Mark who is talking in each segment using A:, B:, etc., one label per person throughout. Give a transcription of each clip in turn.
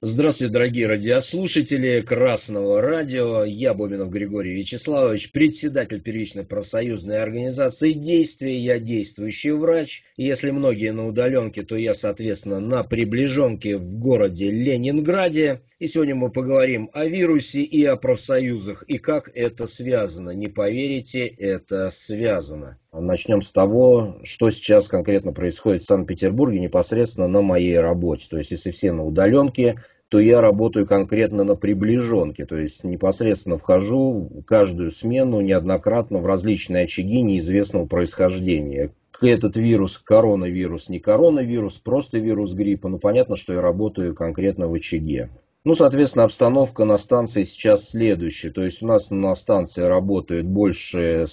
A: Здравствуйте, дорогие радиослушатели Красного радио. Я Бобинов Григорий Вячеславович, председатель первичной профсоюзной организации «Действие». Я действующий врач. И если многие на удаленке, то я, соответственно, на приближенке в городе Ленинграде. И сегодня мы поговорим о вирусе и о профсоюзах, и как это связано. Не поверите, это связано. Начнем с того, что сейчас конкретно происходит в Санкт-Петербурге непосредственно на моей работе. То есть, если все на удаленке, то я работаю конкретно на приближенке. То есть, непосредственно вхожу в каждую смену неоднократно в различные очаги неизвестного происхождения. Этот вирус, коронавирус, не коронавирус, просто вирус гриппа. Ну, понятно, что я работаю конкретно в очаге. Ну, соответственно, обстановка на станции сейчас следующая. То есть у нас на станции работает больше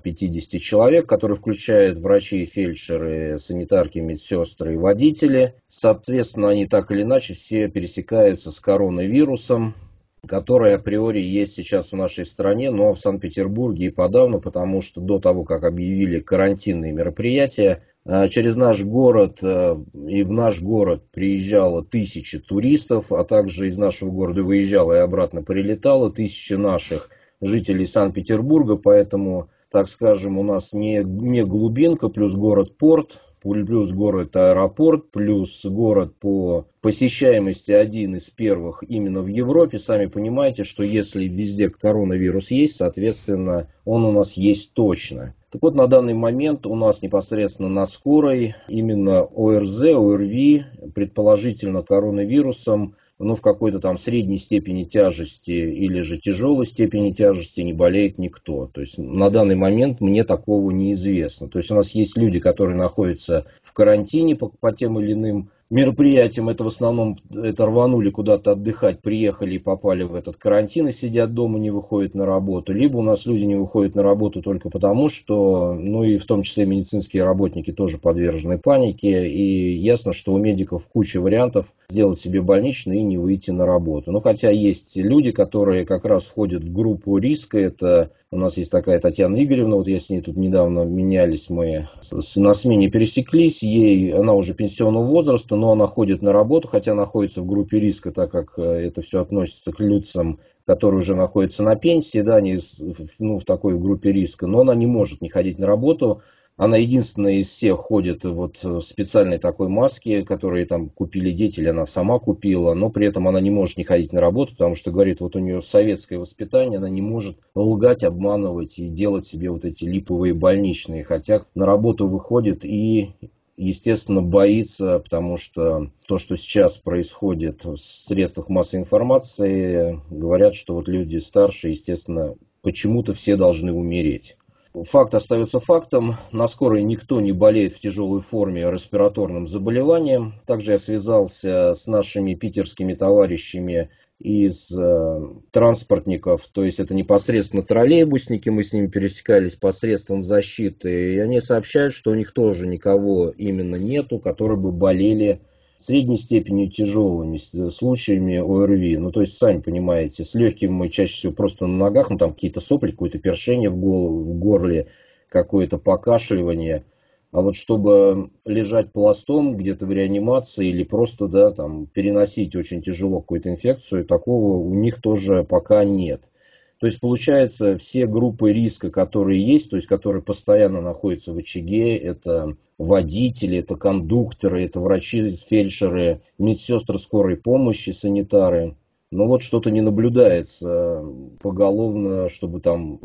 A: 150 человек, которые включают врачи, фельдшеры, санитарки, медсестры и водители. Соответственно, они так или иначе все пересекаются с коронавирусом, который априори есть сейчас в нашей стране, но в Санкт-Петербурге и подавно, потому что до того, как объявили карантинные мероприятия, через наш город и в наш город приезжало 1000 туристов, а также из нашего города выезжало и обратно прилетало 1000 наших жителей Санкт-Петербурга, поэтому, так скажем, у нас не глубинка, плюс город-порт, плюс город-аэропорт, плюс город по посещаемости один из первых именно в Европе. Сами понимаете, что если везде коронавирус есть, соответственно, он у нас есть точно. Так вот, на данный момент у нас непосредственно на скорой именно ОРЗ, ОРВИ, предположительно коронавирусом, в какой-то там средней степени тяжести или же тяжелой степени тяжести не болеет никто. То есть на данный момент мне такого неизвестно. То есть у нас есть люди, которые находятся в карантине по тем или иным мероприятиям. Это в основном рванули куда-то отдыхать, приехали и попали в этот карантин и сидят дома, не выходят на работу. Либо у нас люди не выходят на работу только потому, что, и в том числе медицинские работники тоже подвержены панике. И ясно, что у медиков куча вариантов сделать себе больничный и не выйти на работу. Но хотя есть люди, которые как раз входят в группу риска. Это у нас есть такая Татьяна Игоревна, вот я с ней тут недавно менялись, мы на смене пересеклись, она уже пенсионного возраста, но она ходит на работу, хотя находится в группе риска, так как это все относится к людям, которые уже находятся на пенсии, да, они в такой группе риска, но она не может не ходить на работу. Она единственная из всех ходит в специальной такой маске, которую там купили дети, или она сама купила, но при этом она не может не ходить на работу, потому что, говорит, у нее советское воспитание, она не может лгать, обманывать и делать себе эти липовые больничные, хотя на работу выходит и, естественно, боится, потому что то, что сейчас происходит в средствах массовой информации, говорят, что люди старшие, естественно, почему-то все должны умереть. Факт остается фактом. На скорой никто не болеет в тяжелой форме респираторным заболеванием. Также я связался с нашими питерскими товарищами из транспортников, то есть это непосредственно троллейбусники, мы с ними пересекались посредством защиты, и они сообщают, что у них тоже никого именно нету, которые бы болели средней степенью тяжелыми случаями ОРВИ. То есть, сами понимаете, с легким мы чаще всего просто на ногах, там какие-то сопли, какое-то першение в горле, какое-то покашливание. А вот чтобы лежать пластом где-то в реанимации или просто, переносить очень тяжело какую-то инфекцию, такого у них тоже пока нет. То есть, получается, все группы риска, которые есть, то есть, которые постоянно находятся в очаге, это водители, это кондукторы, это врачи, фельдшеры, медсестры скорой помощи, санитары. Но что-то не наблюдается поголовно, чтобы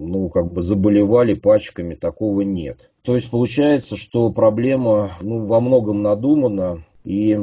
A: заболевали пачками, такого нет. То есть, получается, что проблема, во многом надумана. И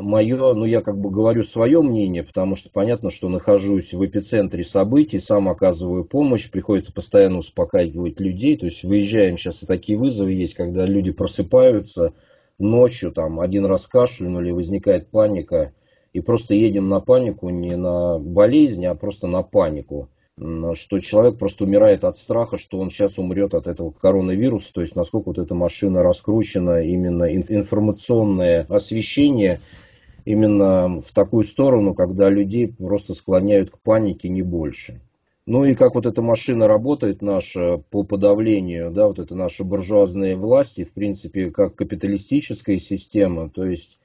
A: я говорю свое мнение, потому что понятно, что нахожусь в эпицентре событий, сам оказываю помощь, приходится постоянно успокаивать людей. То есть выезжаем, сейчас и такие вызовы есть, когда люди просыпаются ночью, один раз кашлянули, возникает паника, и просто едем на панику, не на болезнь, а просто на панику. Что человек просто умирает от страха, что он сейчас умрет от этого коронавируса, то есть насколько эта машина раскручена, именно информационное освещение именно в такую сторону, когда людей просто склоняют к панике, не больше. И как эта машина работает наша по подавлению, это наши буржуазные власти, в принципе, как капиталистическая система, то есть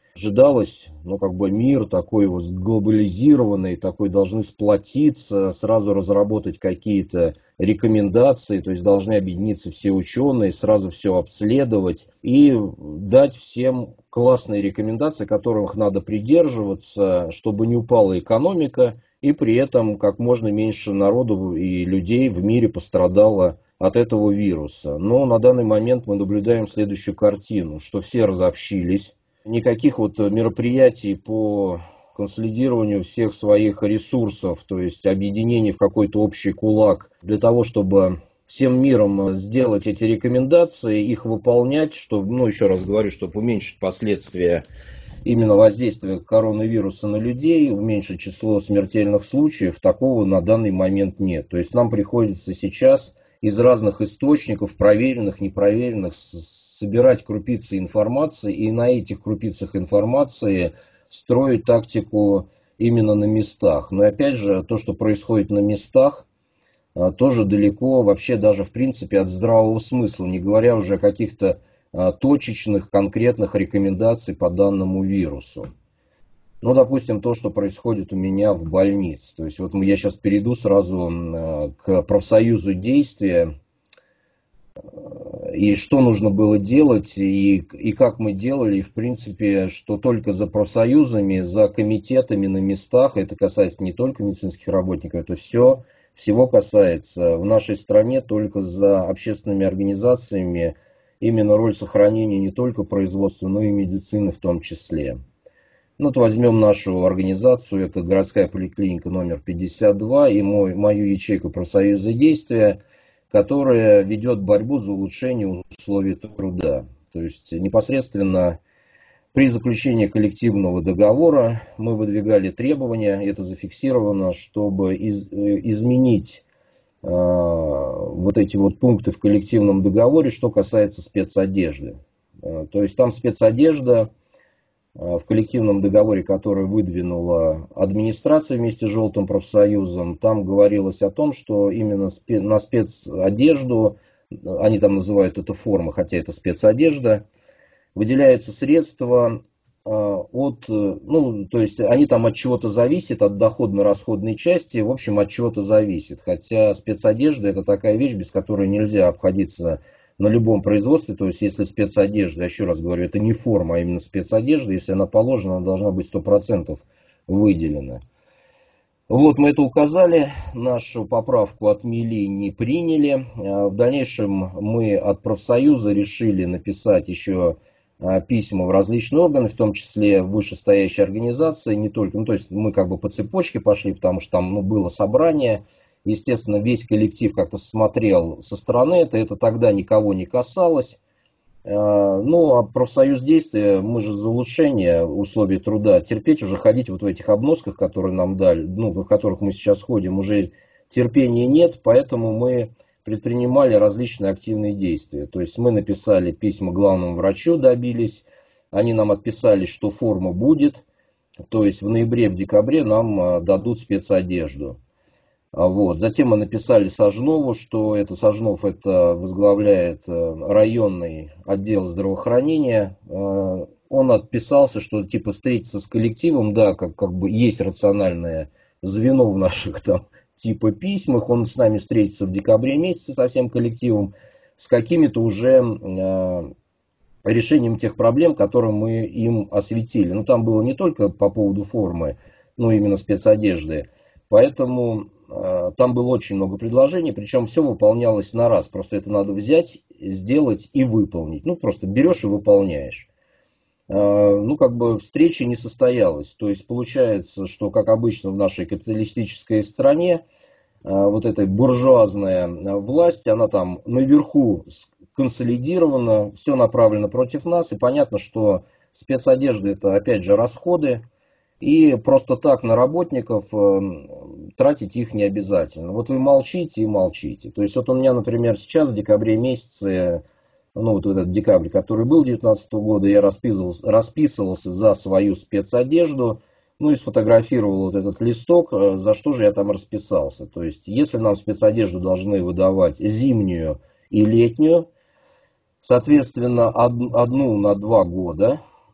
A: Ожидалось, мир такой вот глобализированный, такой должны сплотиться, сразу разработать какие-то рекомендации, то есть должны объединиться все ученые, сразу все обследовать и дать всем классные рекомендации, которых надо придерживаться, чтобы не упала экономика, и при этом как можно меньше народу и людей в мире пострадало от этого вируса. Но на данный момент мы наблюдаем следующую картину, что все разобщились. Никаких мероприятий по консолидированию всех своих ресурсов, то есть объединение в какой-то общий кулак для того, чтобы всем миром сделать эти рекомендации, их выполнять, чтобы, еще раз говорю, чтобы уменьшить последствия именно воздействия коронавируса на людей, уменьшить число смертельных случаев, такого на данный момент нет. То есть нам приходится сейчас из разных источников, проверенных, непроверенных, собирать крупицы информации и на этих крупицах информации строить тактику именно на местах. Но опять же, то, что происходит на местах, тоже далеко вообще даже в принципе от здравого смысла, не говоря уже о каких-то точечных, конкретных рекомендаций по данному вирусу. Допустим, то, что происходит у меня в больнице. То есть я сейчас перейду сразу к профсоюзу действия. И что нужно было делать, и как мы делали, и в принципе, что только за профсоюзами, за комитетами на местах, это касается не только медицинских работников, это всего касается в нашей стране, только за общественными организациями именно роль сохранения не только производства, но и медицины в том числе. Возьмем нашу организацию, это городская поликлиника номер 52 и мою ячейку профсоюза действия, которая ведет борьбу за улучшение условий труда. То есть непосредственно при заключении коллективного договора мы выдвигали требования, это зафиксировано, чтобы изменить эти пункты в коллективном договоре, что касается спецодежды. То есть там спецодежда в коллективном договоре, который выдвинула администрация вместе с Желтым профсоюзом, там говорилось о том, что именно на спецодежду, они там называют это форма, хотя это спецодежда, выделяются средства то есть они там от чего-то зависят, от доходно-расходной части, в общем, от чего-то зависит. Хотя спецодежда это такая вещь, без которой нельзя обходиться на любом производстве. То есть если спецодежда, еще раз говорю, это не форма, а именно спецодежда, если она положена, она должна быть 100% выделена. Мы это указали, нашу поправку отмели, не приняли. В дальнейшем мы от профсоюза решили написать еще письма в различные органы, в том числе в вышестоящие организации, не только, то есть мы по цепочке пошли, потому что там было собрание, естественно, весь коллектив как-то смотрел со стороны, это тогда никого не касалось. А профсоюз действия, мы же за улучшение условий труда, терпеть уже ходить в этих обносках, которые нам дали, в которых мы сейчас ходим, уже терпения нет, поэтому мы предпринимали различные активные действия. То есть мы написали письма главному врачу, добились, они нам отписали, что форма будет, то есть в ноябре, в декабре нам дадут спецодежду. Затем мы написали Сажнову, что Сажнов возглавляет районный отдел здравоохранения. Он отписался, что встретиться с коллективом, да, есть рациональное звено в наших письмах, он с нами встретится в декабре месяце со всем коллективом, с какими-то уже решением тех проблем, которые мы им осветили. Там было не только по поводу формы, но именно спецодежды. Поэтому там было очень много предложений, причем все выполнялось на раз. Просто это надо взять, сделать и выполнить. Просто берешь и выполняешь. Встреча не состоялась. То есть получается, что, как обычно в нашей капиталистической стране, эта буржуазная власть, она там наверху консолидирована, все направлено против нас. И понятно, что спецодежда это опять же расходы. И просто так на работников тратить их не обязательно. Вы молчите и молчите. То есть у меня, например, сейчас в декабре месяце, этот декабрь, который был 2019 года, я расписывался за свою спецодежду, и сфотографировал этот листок, за что же я там расписался. То есть если нам спецодежду должны выдавать зимнюю и летнюю, соответственно, одну на 2 года,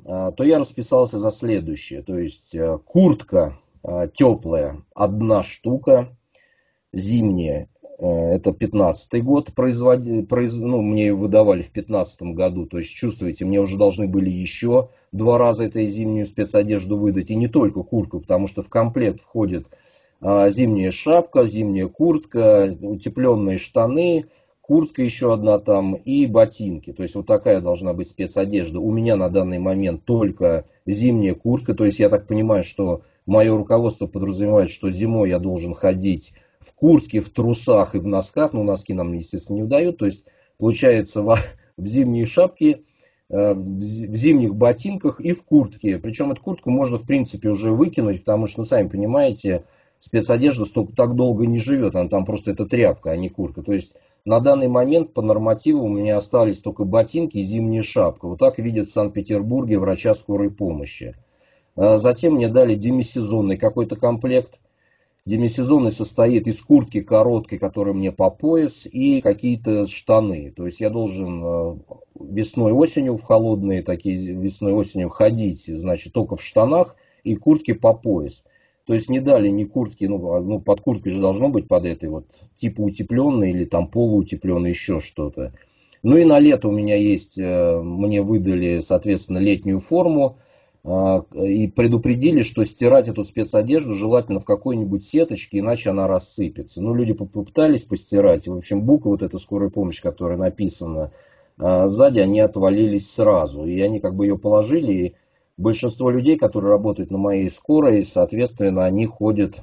A: то я расписался за следующее. То есть куртка теплая одна штука, зимняя, это 15-й год, мне ее выдавали в 15-м году, то есть чувствуете, мне уже должны были еще 2 раза этой зимнюю спецодежду выдать, и не только куртку, потому что в комплект входит зимняя шапка, зимняя куртка, утепленные штаны, куртка еще одна там и ботинки. То есть вот такая должна быть спецодежда. У меня на данный момент только зимняя куртка. То есть я так понимаю, что мое руководство подразумевает, что зимой я должен ходить в куртке, в трусах и в носках. Ну, носки нам, естественно, не выдают. То есть получается в зимние шапки, в зимних ботинках и в куртке. Причем эту куртку можно, в принципе, уже выкинуть, потому что, ну, сами понимаете, спецодежда так долго не живет. Она там просто это тряпка, а не куртка. То есть на данный момент по нормативу у меня остались только ботинки и зимняя шапка. Вот так видят в Санкт-Петербурге врача скорой помощи. Затем мне дали демисезонный какой-то комплект. Демисезонный состоит из куртки короткой, которая мне по пояс, и какие-то штаны. То есть я должен весной-осенью в холодные такие весной-осенью ходить, значит, только в штанах и куртке по пояс. То есть не дали ни куртки, ну под курткой же должно быть под этой вот типа утепленной или там полуутепленной, еще что-то. Ну и на лето у меня есть, мне выдали, соответственно, летнюю форму. И предупредили, что стирать эту спецодежду желательно в какой-нибудь сеточке, иначе она рассыпется. Ну, люди попытались постирать. В общем, буква вот эта скорая помощь, которая написана сзади, они отвалились сразу. И они как бы ее положили. И большинство людей, которые работают на моей скорой, соответственно, они ходят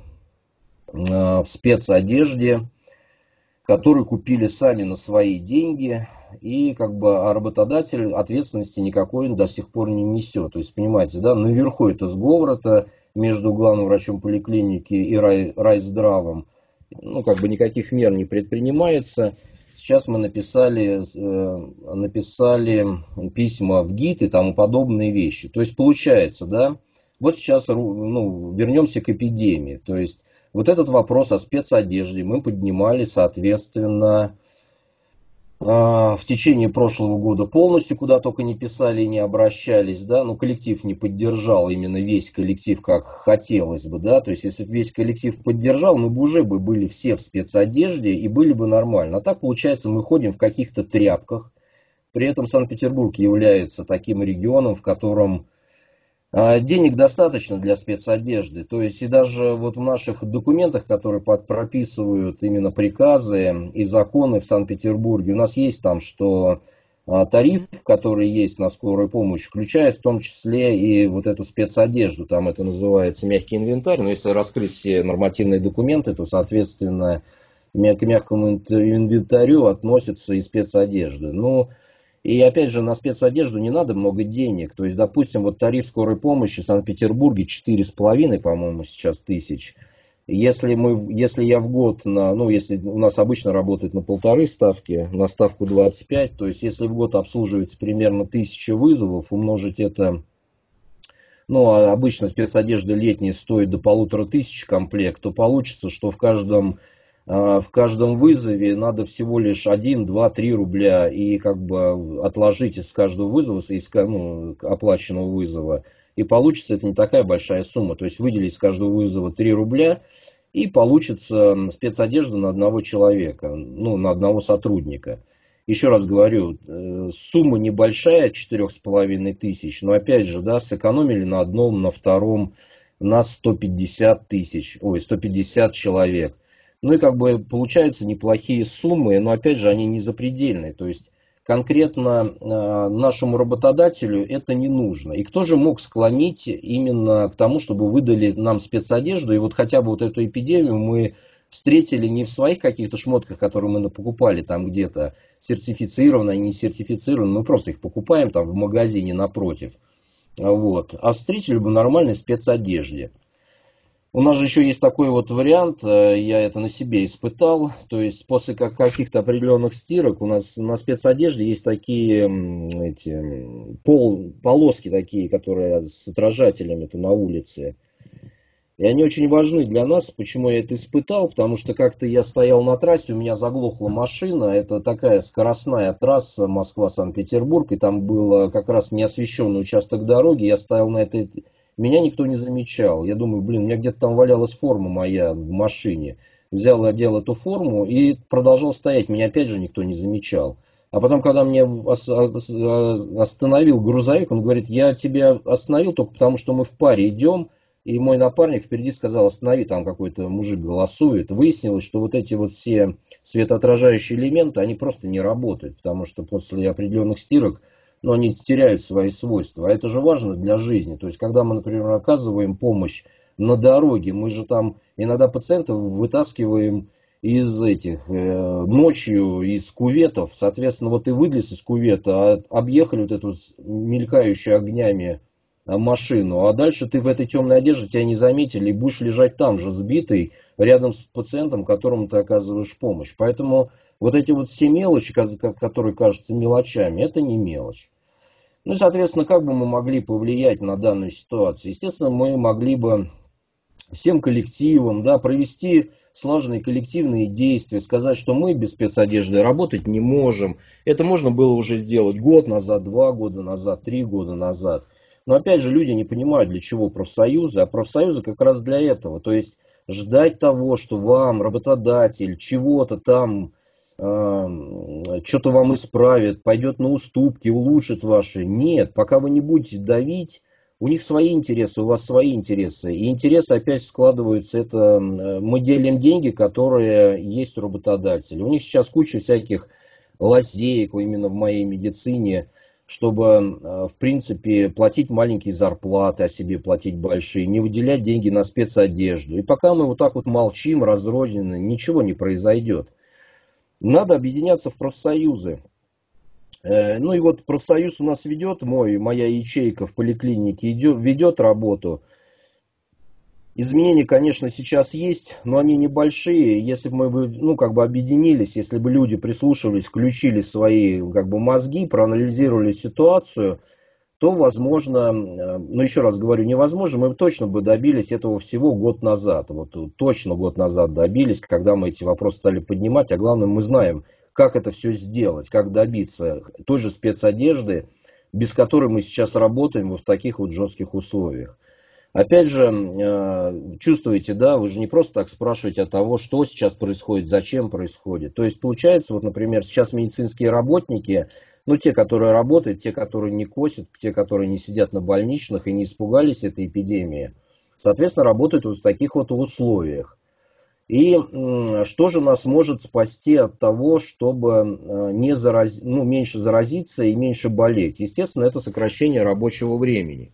A: в спецодежде, которые купили сами на свои деньги, и как бы работодатель ответственности никакой до сих пор не несет. То есть, понимаете, да, наверху это сговор-то между главным врачом поликлиники и райздравом, ну, как бы никаких мер не предпринимается. Сейчас мы написали письма в ГИТ и тому подобные вещи. То есть, получается, да, вот сейчас, ну, вернемся к эпидемии. То есть, вот этот вопрос о спецодежде мы поднимали, соответственно, в течение прошлого года полностью, куда только не писали и не обращались, да, но коллектив не поддержал, именно весь коллектив, как хотелось бы, да, то есть, если бы весь коллектив поддержал, мы бы уже были все в спецодежде и были бы нормально. А так, получается, мы ходим в каких-то тряпках, при этом Санкт-Петербург является таким регионом, в котором денег достаточно для спецодежды. То есть и даже вот в наших документах, которые прописывают именно приказы и законы в Санкт-Петербурге, у нас есть там, что тариф, который есть на скорую помощь, включает в том числе и вот эту спецодежду. Там это называется мягкий инвентарь. Но если раскрыть все нормативные документы, то, соответственно, к мягкому инвентарю относится и спецодежда. Ну, и опять же, на спецодежду не надо много денег. То есть, допустим, вот тариф скорой помощи в Санкт-Петербурге 4,5, по-моему, сейчас тысяч. Если я в год, если у нас обычно работает на 1,5 ставки, на ставку 25, то есть если в год обслуживается примерно 1000 вызовов, умножить это, обычно спецодежда летняя стоит до 1500 комплект, то получится, что в каждом вызове надо всего лишь 1, 2, 3 рубля и как бы отложить из каждого вызова, из оплаченного вызова. И получится это не такая большая сумма. То есть выделить из каждого вызова 3 рубля и получится спецодежда на одного человека, на одного сотрудника. Еще раз говорю, сумма небольшая, 4500, но опять же, да, сэкономили на одном, на втором, на 150 человек. Ну и как бы получаются неплохие суммы, но опять же они не запредельные. То есть конкретно нашему работодателю это не нужно. И кто же мог склонить именно к тому, чтобы выдали нам спецодежду? И вот хотя бы вот эту эпидемию мы встретили не в своих каких-то шмотках, которые мы покупали там где-то, сертифицированные, не сертифицированные, мы просто их покупаем там в магазине напротив. А встретили бы в нормальной спецодежде. У нас же еще есть такой вот вариант, я это на себе испытал, то есть после каких-то определенных стирок у нас на спецодежде есть такие полоски такие, которые с отражателями-то на улице. И они очень важны для нас. Почему я это испытал? Потому что как-то я стоял на трассе, у меня заглохла машина. Это такая скоростная трасса Москва-Санкт-Петербург. И там был как раз неосвещенный участок дороги. Я стоял на этой... Меня никто не замечал. Я думаю, блин, у меня где-то там валялась форма моя в машине. Взял и одел эту форму и продолжал стоять. Меня опять же никто не замечал. А потом, когда мне остановил грузовик, он говорит, я тебя остановил только потому, что мы в паре идем. И мой напарник впереди сказал, останови, там какой-то мужик голосует. Выяснилось, что вот эти вот все светоотражающие элементы, они просто не работают, потому что после определенных стирок, ну, они теряют свои свойства. А это же важно для жизни. То есть, когда мы, например, оказываем помощь на дороге, мы же там иногда пациентов вытаскиваем из этих, ночью из кюветов. Соответственно, вот ты вылез из кювета, объехали вот эту мелькающую огнями машину, а дальше ты в этой темной одежде, тебя не заметили, и будешь лежать там же, сбитый, рядом с пациентом, которому ты оказываешь помощь. Поэтому вот эти вот все мелочи, которые кажутся мелочами, это не мелочь. Ну и, соответственно, как бы мы могли повлиять на данную ситуацию? Естественно, мы могли бы всем коллективам, да, провести слаженные коллективные действия, сказать, что мы без спецодежды работать не можем. Это можно было уже сделать год назад, 2 года назад, 3 года назад. Но опять же, люди не понимают, для чего профсоюзы, а профсоюзы как раз для этого. То есть ждать того, что вам работодатель чего-то там, что-то вам исправит, пойдет на уступки, улучшит ваши. Нет, пока вы не будете давить, у них свои интересы, у вас свои интересы. И интересы опять складываются, это мы делим деньги, которые есть у работодателя. У них сейчас куча всяких лазеек именно в моей медицине, чтобы, в принципе, платить маленькие зарплаты, а себе платить большие, не выделять деньги на спецодежду. И пока мы вот так вот молчим, разрозненно, ничего не произойдет. Надо объединяться в профсоюзы. Ну и вот профсоюз у нас ведет, моя ячейка в поликлинике ведет работу. Изменения, конечно, сейчас есть, но они небольшие. Если бы мы объединились, если бы люди прислушивались, включили свои мозги, проанализировали ситуацию, то, возможно, еще раз говорю, невозможно, мы точно бы добились этого всего год назад. Вот точно год назад добились, когда мы эти вопросы стали поднимать, а главное, мы знаем, как это все сделать, как добиться той же спецодежды, без которой мы сейчас работаем вот в таких вот жестких условиях. Опять же, чувствуете, да, вы же не просто так спрашиваете о того, что сейчас происходит, зачем происходит. То есть получается, вот, например, сейчас медицинские работники, те, которые работают, те, которые не косят, те, которые не сидят на больничных и не испугались этой эпидемии, соответственно, работают вот в таких вот условиях. И что же нас может спасти от того, чтобы меньше заразиться и меньше болеть? Естественно, это сокращение рабочего времени.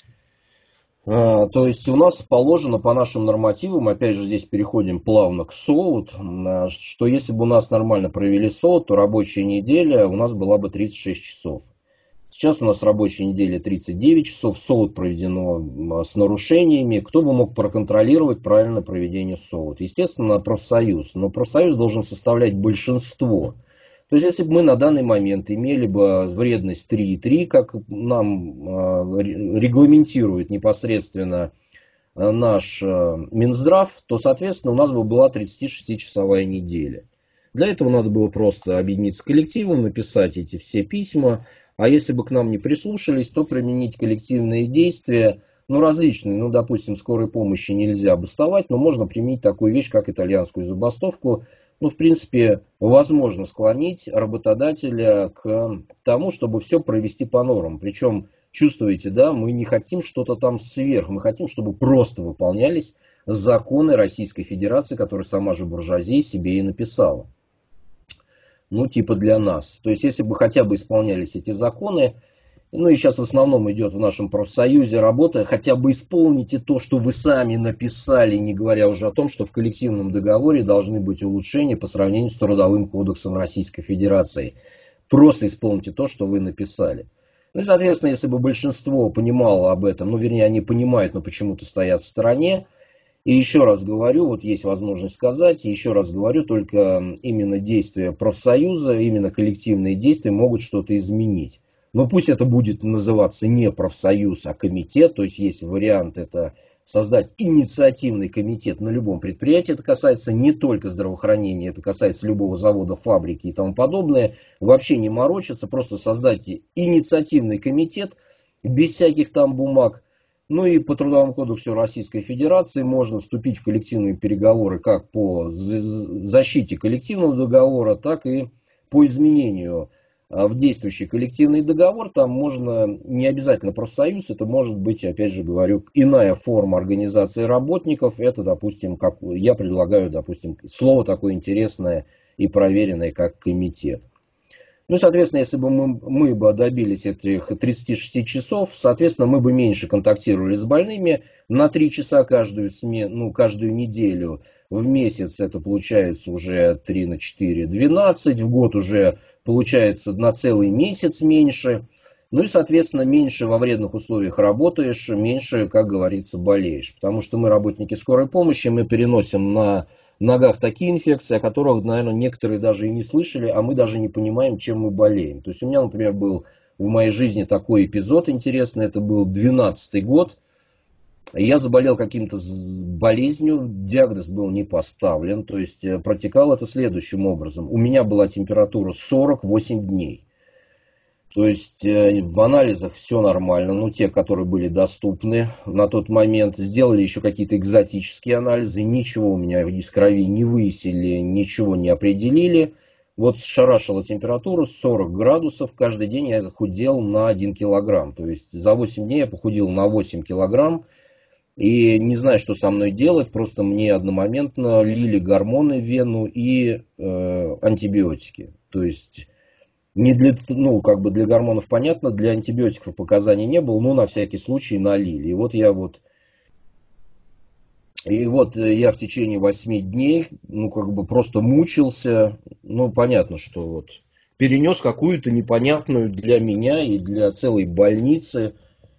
A: То есть у нас положено по нашим нормативам, опять же здесь переходим плавно к СОУТ, что если бы у нас нормально провели СОУТ, то рабочая неделя у нас была бы 36 часов. Сейчас у нас рабочая неделя 39 часов, СОУТ проведено с нарушениями. Кто бы мог проконтролировать правильное проведение СОУТ? Естественно, профсоюз. Но профсоюз должен составлять большинство. То есть, если бы мы на данный момент имели бы вредность 3,3, как нам регламентирует непосредственно наш Минздрав, то, соответственно, у нас бы была 36-часовая неделя. Для этого надо было просто объединиться коллективом, написать эти все письма. А если бы к нам не прислушались, то применить коллективные действия, различные. Допустим, скорой помощи нельзя бастовать, но можно применить такую вещь, как итальянскую забастовку. В принципе, возможно склонить работодателя к тому, чтобы все провести по нормам. Причем, чувствуете, да, мы не хотим что-то там сверх, мы хотим, чтобы просто выполнялись законы Российской Федерации, которые сама же буржуазия себе и написала. Для нас. То есть, если бы хотя бы исполнялись эти законы, и сейчас в основном идет в нашем профсоюзе работа, хотя бы исполните то, что вы сами написали, не говоря уже о том, что в коллективном договоре должны быть улучшения по сравнению с Трудовым кодексом Российской Федерации. Просто исполните то, что вы написали. И, соответственно, если бы большинство понимало об этом, вернее, они понимают, но почему-то стоят в стороне. И еще раз говорю, вот есть возможность сказать, и еще раз говорю, только именно действия профсоюза, именно коллективные действия могут что-то изменить. Но пусть это будет называться не профсоюз, а комитет, то есть есть вариант это создать инициативный комитет на любом предприятии. Это касается не только здравоохранения, это касается любого завода, фабрики и тому подобное. Вообще не морочиться, просто создать инициативный комитет без всяких там бумаг. Ну и по Трудовому кодексу Российской Федерации можно вступить в коллективные переговоры как по защите коллективного договора, так и по изменению в действующий коллективный договор. Там можно не обязательно профсоюз, это может быть, опять же говорю, иная форма организации работников. Это, допустим, как я предлагаю, допустим, слово такое интересное и проверенное, как комитет. Ну, соответственно, если бы мы бы добились этих 36 часов, соответственно, мы бы меньше контактировали с больными на 3 часа каждую неделю. В месяц это получается уже 3 на 4, 12, в год уже получается на целый месяц меньше. Ну и, соответственно, меньше во вредных условиях работаешь, меньше, как говорится, болеешь. Потому что мы, работники скорой помощи, мы переносим на ногах такие инфекции, о которых, наверное, некоторые даже и не слышали, а мы даже не понимаем, чем мы болеем. То есть у меня, например, был в моей жизни такой эпизод интересный, это был 12-й год. Я заболел каким-то болезнью, диагноз был не поставлен, то есть протекало это следующим образом. У меня была температура 48 дней. То есть в анализах все нормально, ну те, которые были доступны на тот момент. Сделали еще какие-то экзотические анализы, ничего у меня из крови не выяснили, ничего не определили. Вот шарашила температура 40 градусов, каждый день я худел на 1 килограмм. То есть за 8 дней я похудел на 8 килограмм. И не знаю, что со мной делать, просто мне одномоментно лили гормоны в вену и антибиотики. То есть не для, для гормонов понятно, для антибиотиков показаний не было, но на всякий случай налили. И вот я в течение 8 дней, просто мучился. Ну, понятно, что перенес какую-то непонятную для меня и для целой больницы,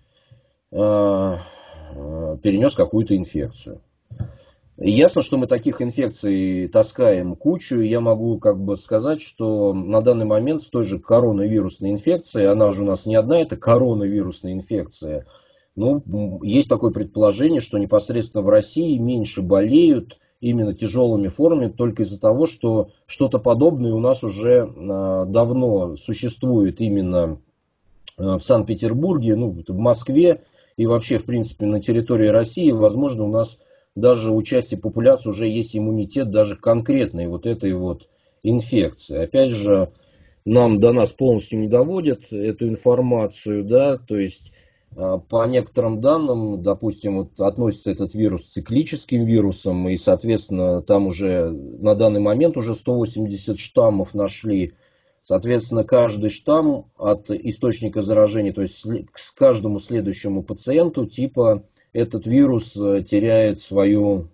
A: перенес какую-то инфекцию. Ясно, что мы таких инфекций таскаем кучу, и я могу сказать, что на данный момент с той же коронавирусной инфекцией, она уже у нас не одна, это коронавирусная инфекция, есть такое предположение, что непосредственно в России меньше болеют именно тяжелыми формами только из-за того, что что-то подобное у нас уже давно существует именно в Санкт-Петербурге, в Москве и вообще, в принципе, на территории России. Возможно, у нас даже у части популяции уже есть иммунитет даже к конкретной этой инфекции. Опять же, до нас полностью не доводят эту информацию, да, то есть по некоторым данным, допустим, относится этот вирус к циклическим вирусам, и, соответственно, там уже на данный момент уже 180 штаммов нашли. Соответственно, каждый штамм от источника заражения, то есть к каждому следующему пациенту, этот вирус теряет свою,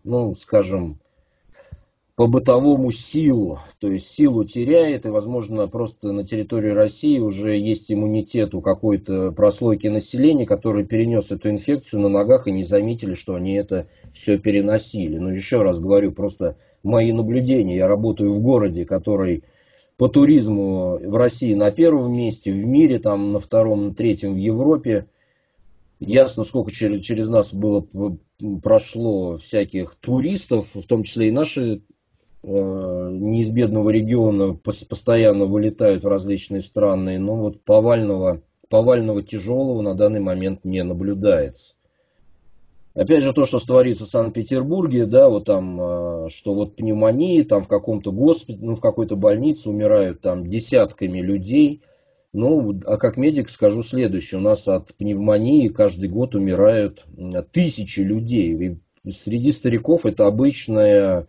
A: по-бытовому силу. То есть силу теряет, и, возможно, просто на территории России уже есть иммунитет у какой-то прослойки населения, который перенес эту инфекцию на ногах и не заметили, что они это все переносили. Но еще раз говорю, просто мои наблюдения. Я работаю в городе, который по туризму в России на первом месте, в мире там на втором, на третьем в Европе. Ясно, сколько через нас прошло всяких туристов, в том числе и наши не из бедного региона постоянно вылетают в различные страны, но повального тяжелого на данный момент не наблюдается. Опять же, то, что творится в Санкт-Петербурге, да, что пневмонии, там в каком-то госпитале, в какой-то больнице умирают там десятками людей. А как медик скажу следующее. У нас от пневмонии каждый год умирают тысячи людей. И среди стариков это обычная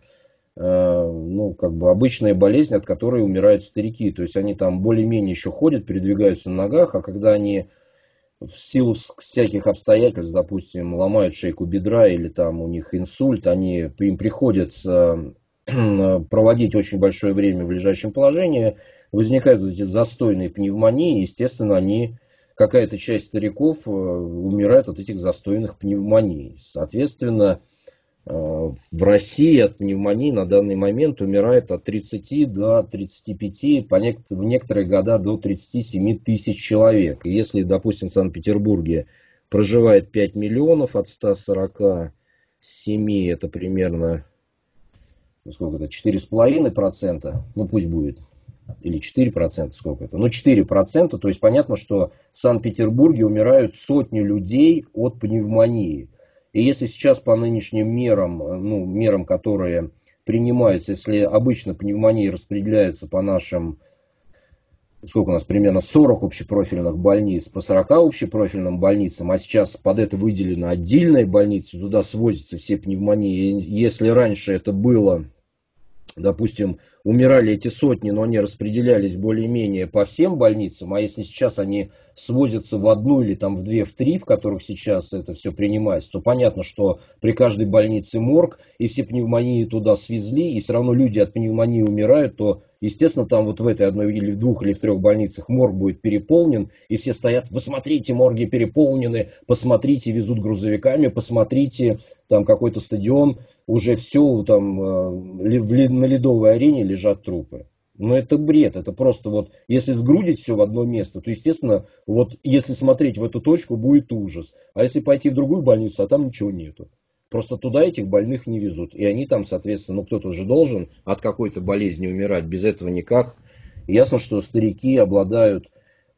A: болезнь, от которой умирают старики. То есть они там более-менее еще ходят, передвигаются на ногах, а когда они в силу всяких обстоятельств, допустим, ломают шейку бедра или там у них инсульт, им приходится проводить очень большое время в лежачем положении, возникают эти застойные пневмонии, естественно, какая-то часть стариков умирает от этих застойных пневмоний. Соответственно, В России от пневмонии на данный момент умирает от 30 до 35, в некоторые года до 37 тысяч человек. И если, допустим, в Санкт-Петербурге проживает 5 миллионов от 147, это примерно, сколько это, 4,5%, ну пусть будет, или 4%, сколько это, ну 4%, то есть понятно, что в Санкт-Петербурге умирают сотни людей от пневмонии. И если сейчас по нынешним мерам, ну, мерам, которые принимаются, если обычно пневмонии распределяются по нашим, сколько у нас, примерно 40 общепрофильных больниц, по 40 общепрофильным больницам, а сейчас под это выделена отдельная больница, туда свозятся все пневмонии. Если раньше это было, допустим, умирали эти сотни, но они распределялись более-менее по всем больницам, а если сейчас они свозятся в одну или там в две, в три, в которых сейчас это все принимается, то понятно, что при каждой больнице морг, и все пневмонии туда свезли, и все равно люди от пневмонии умирают, то, естественно, там вот в этой одной или в двух или в трех больницах морг будет переполнен, и все стоят: вы смотрите, морги переполнены, посмотрите, везут грузовиками, посмотрите, там какой-то стадион, уже все, там на ледовой арене лежат трупы. Но это бред, это просто вот, если сгрудить все в одно место, то, естественно, вот если смотреть в эту точку, будет ужас. А если пойти в другую больницу, а там ничего нету. Просто туда этих больных не везут. И они там, соответственно, ну кто-то же должен от какой-то болезни умирать, без этого никак. Ясно, что старики обладают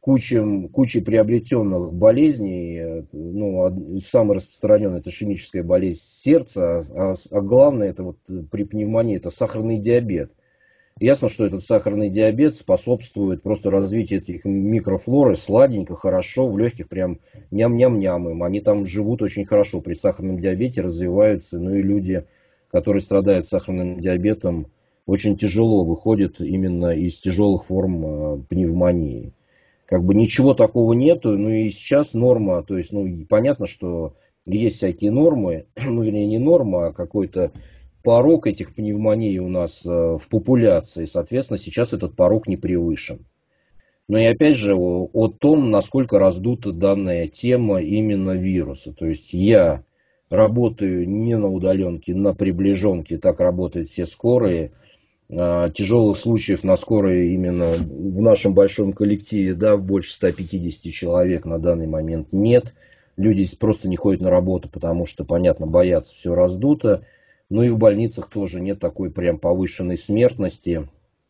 A: кучей приобретенных болезней. Ну, самая распространенная — это ишемическая болезнь сердца, а главное, это вот при пневмонии, это сахарный диабет. Ясно, что этот сахарный диабет способствует просто развитию этих микрофлоры сладенько, хорошо, в легких прям ням-ням-ням им. Они там живут очень хорошо, при сахарном диабете развиваются. Ну и люди, которые страдают сахарным диабетом, очень тяжело выходят именно из тяжелых форм пневмонии. Как бы ничего такого нету, ну и сейчас норма, то есть, ну, понятно, что есть всякие нормы, ну, вернее, не норма, а какой-то порог этих пневмоний у нас в популяции, соответственно, сейчас этот порог не превышен. Но и опять же о том, насколько раздута данная тема именно вируса. То есть я работаю не на удаленке, на приближенке, так работают все скорые. Тяжелых случаев на скорой именно в нашем большом коллективе, да, больше 150 человек на данный момент нет. Люди просто не ходят на работу, потому что, понятно, боятся, все раздуто. Ну и в больницах тоже нет такой прям повышенной смертности.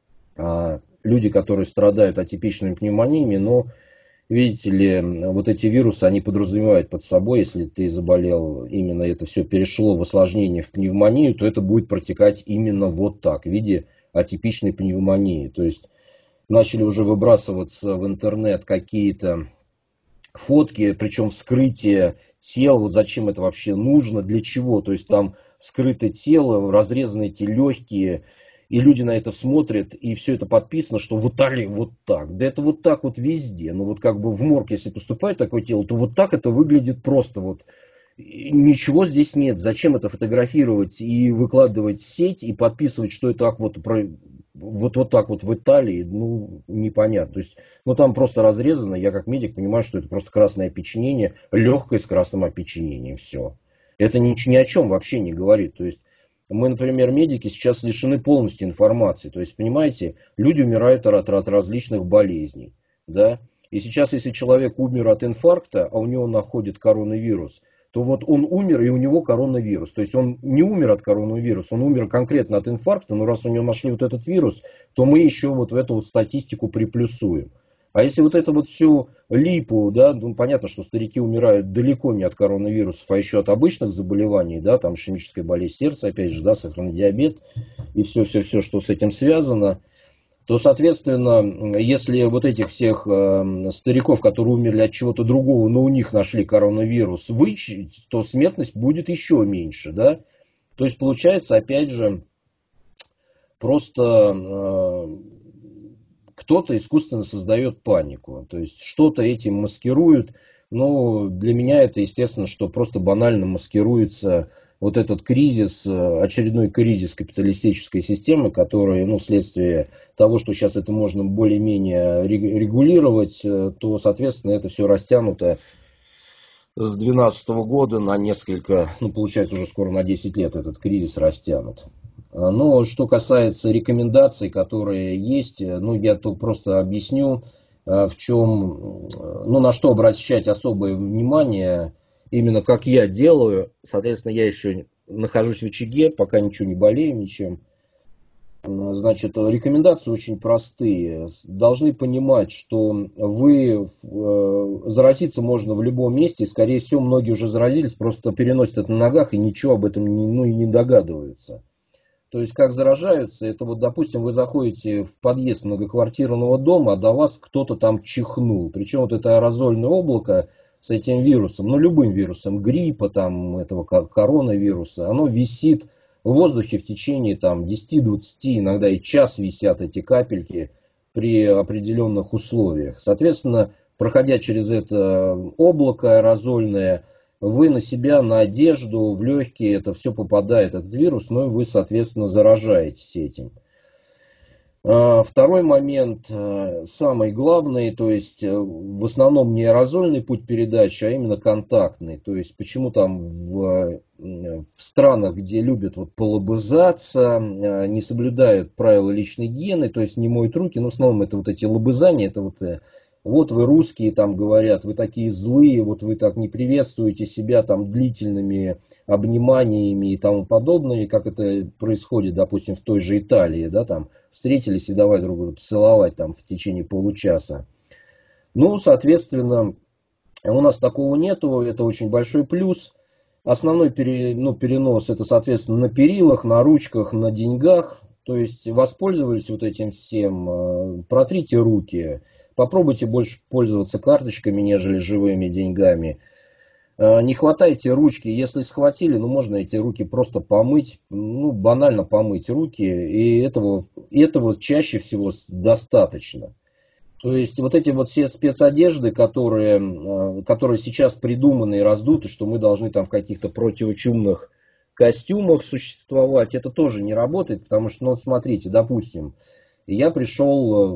A: Люди, которые страдают атипичными пневмониями, но, видите ли, вот эти вирусы, они подразумевают под собой, если ты заболел, именно это все перешло в осложнение в пневмонию, то это будет протекать именно вот так, в виде атипичной пневмонии. То есть начали уже выбрасываться в интернет какие-то фотки, причем вскрытие тел, вот зачем это вообще нужно, для чего, то есть там вскрыто тело, разрезаны эти легкие, и люди на это смотрят, и все это подписано, что в Италии вот так. Да это вот так вот везде, ну вот как бы в морг, если поступает такое тело, то вот так это выглядит просто вот. Ничего здесь нет. Зачем это фотографировать и выкладывать в сеть и подписывать, что это так вот так вот в Италии, ну, непонятно. То есть, ну, там просто разрезано, я как медик понимаю, что это просто красное опеченение, легкое с красным опеченением, все. Это ни о чем вообще не говорит. То есть, мы, например, медики сейчас лишены полностью информации. То есть, понимаете, люди умирают от различных болезней, да. И сейчас, если человек умер от инфаркта, а у него находит коронавирус, то вот он умер, и у него коронавирус. То есть он не умер от коронавируса, он умер конкретно от инфаркта, но раз у него нашли вот этот вирус, то мы еще вот в эту вот статистику приплюсуем. А если вот это вот всю липу, да, ну понятно, что старики умирают далеко не от коронавирусов, а еще от обычных заболеваний, да, там ишемическая болезнь сердца, опять же, да, сахарный диабет и все, что с этим связано, то, соответственно, если вот этих всех стариков, которые умерли от чего-то другого, но у них нашли коронавирус, вычесть, то смертность будет еще меньше, да. То есть, получается, опять же, просто кто-то искусственно создает панику, то есть, что-то этим маскирует. Но для меня это, естественно, что просто банально маскируется вот этот кризис, очередной кризис капиталистической системы, который, ну, вследствие того, что сейчас это можно более-менее регулировать, то, соответственно, это все растянуто с 2012 года на несколько, ну, получается, уже скоро на 10 лет этот кризис растянут. Но что касается рекомендаций, которые есть, ну, я тут просто объясню, в чем, ну, на что обращать особое внимание, именно как я делаю. Соответственно, я еще нахожусь в очаге, пока ничего не болею ничем. Значит, рекомендации очень простые. Должны понимать, что вы заразиться можно в любом месте, и, скорее всего, многие уже заразились, просто переносят это на ногах и ничего об этом и не догадываются. То есть, как заражаются, это вот, допустим, вы заходите в подъезд многоквартирного дома, а до вас кто-то там чихнул. Причем вот это аэрозольное облако с этим вирусом, ну, любым вирусом, гриппа, там, этого коронавируса, оно висит в воздухе в течение там 10-20, иногда и час висят эти капельки при определенных условиях. Соответственно, проходя через это облако аэрозольное, вы на себя, на одежду, в легкие, это все попадает, этот вирус, но вы, соответственно, заражаетесь этим. Второй момент, самый главный, то есть в основном не аэрозольный путь передачи, а именно контактный. То есть почему там в странах, где любят вот полобызаться, не соблюдают правила личной гигиены, то есть не моют руки, но в основном это вот эти лобызания, это вот вы русские, там говорят, вы такие злые, вот вы так не приветствуете себя там длительными обниманиями и тому подобное, как это происходит, допустим, в той же Италии, да, там встретились и давай друг друга целовать там в течение получаса. Ну, соответственно, у нас такого нету, это очень большой плюс. Основной перенос это, соответственно, на перилах, на ручках, на деньгах. То есть воспользовались вот этим всем, протрите руки. Попробуйте больше пользоваться карточками, нежели живыми деньгами. Не хватайте ручки, если схватили, ну можно эти руки просто помыть, ну банально помыть руки, и этого чаще всего достаточно. То есть вот эти вот все спецодежды, которые сейчас придуманы и раздуты, что мы должны там в каких-то противочумных костюмах существовать, это тоже не работает, потому что, ну смотрите, допустим, я пришел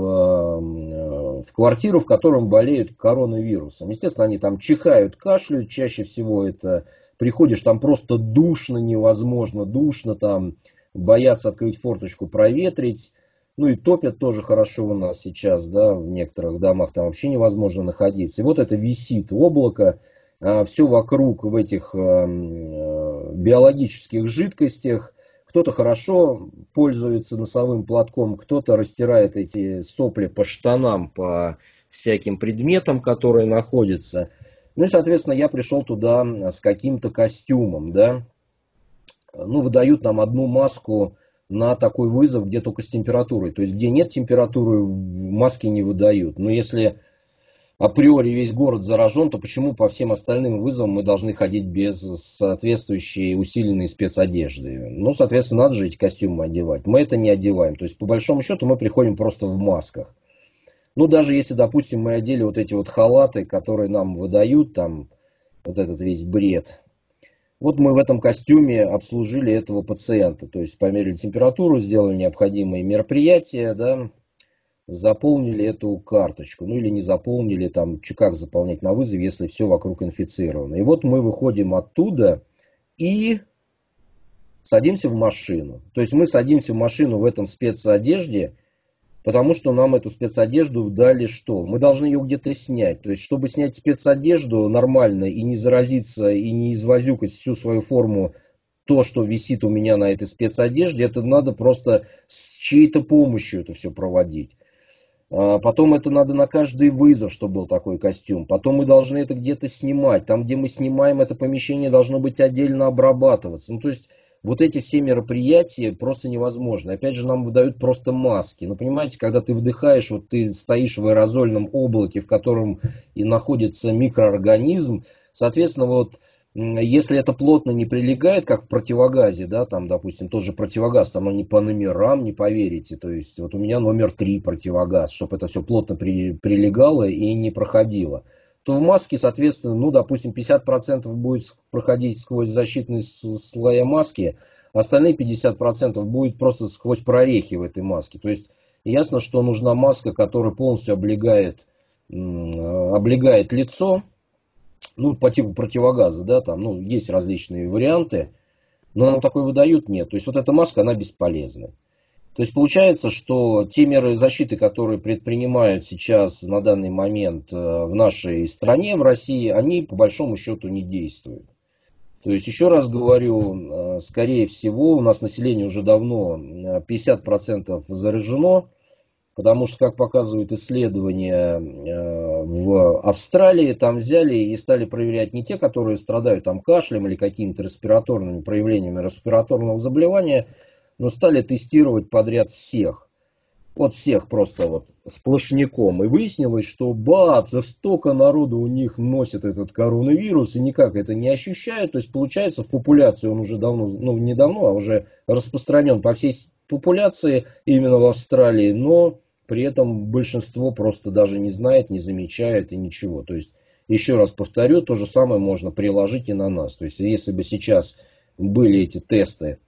A: в квартиру, в котором болеют коронавирусом. Естественно, они там чихают, кашляют. Чаще всего это приходишь, там просто душно, невозможно душно. Там боятся открыть форточку, проветрить. Ну и топят тоже хорошо у нас сейчас, да, в некоторых домах. Там вообще невозможно находиться. И вот это висит облако. Все вокруг в этих биологических жидкостях. Кто-то хорошо пользуется носовым платком, кто-то растирает эти сопли по штанам, по всяким предметам, которые находятся. Ну и, соответственно, я пришел туда с каким-то костюмом, да. Ну, выдают нам одну маску на такой вызов, где только с температурой. То есть, где нет температуры, маски не выдают. Но если априори весь город заражен, то почему по всем остальным вызовам мы должны ходить без соответствующей усиленной спецодежды? Ну, соответственно, надо же эти костюмы одевать. Мы это не одеваем. То есть, по большому счету, мы приходим просто в масках. Ну, даже если, допустим, мы одели вот эти вот халаты, которые нам выдают, там, вот этот весь бред. Вот мы в этом костюме обслужили этого пациента. То есть, померили температуру, сделали необходимые мероприятия, да, заполнили эту карточку, ну или не заполнили, там, как заполнять на вызов, если все вокруг инфицировано. И вот мы выходим оттуда и садимся в машину. То есть мы садимся в машину в этом спецодежде, потому что нам эту спецодежду дали что? Мы должны ее где-то снять. То есть, чтобы снять спецодежду нормально и не заразиться, и не извозюкать всю свою форму, то, что висит у меня на этой спецодежде, это надо просто с чьей-то помощью это все проводить. Потом это надо на каждый вызов, чтобы был такой костюм. Потом мы должны это где-то снимать. Там, где мы снимаем, это помещение должно быть отдельно обрабатываться. Ну, то есть, вот эти все мероприятия просто невозможно. Опять же, нам выдают просто маски. Ну, понимаете, когда ты вдыхаешь, вот ты стоишь в аэрозольном облаке, в котором и находится микроорганизм, соответственно, вот если это плотно не прилегает, как в противогазе, да, там, допустим, тот же противогаз, там они по номерам, не поверите, то есть вот у меня номер 3 противогаз, чтобы это все плотно прилегало и не проходило, то в маске, соответственно, ну, допустим, 50% будет проходить сквозь защитные слоя маски, остальные 50% будет просто сквозь прорехи в этой маске. То есть ясно, что нужна маска, которая полностью облегает лицо. ну, по типу противогаза, да, там, ну, есть различные варианты, но нам такой выдают, нет. То есть вот эта маска, она бесполезна. То есть получается, что те меры защиты, которые предпринимают сейчас на данный момент в нашей стране, в России, они по большому счету не действуют. То есть, еще раз говорю, скорее всего, у нас население уже давно 50% заражено, потому что, как показывают исследования в Австралии, там взяли и стали проверять не те, которые страдают там кашлем или какими-то респираторными проявлениями респираторного заболевания, но стали тестировать подряд всех. Вот всех просто вот сплошняком. И выяснилось, что бац, столько народу у них носит этот коронавирус и никак это не ощущают. То есть получается в популяции он уже давно, ну не давно, а уже распространен по всей популяции именно в Австралии. Но при этом большинство просто даже не знает, не замечает и ничего. То есть еще раз повторю, то же самое можно приложить и на нас. То есть если бы сейчас были эти тесты